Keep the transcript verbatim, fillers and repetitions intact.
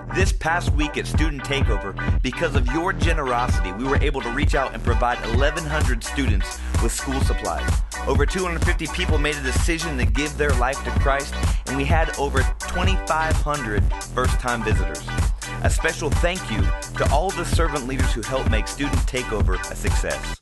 This past week at Student Takeover, because of your generosity, we were able to reach out and provide eleven hundred students with school supplies. Over two hundred fifty people made a decision to give their life to Christ, and we had over twenty-five hundred first-time visitors. A special thank you to all the servant leaders who helped make Student Takeover a success.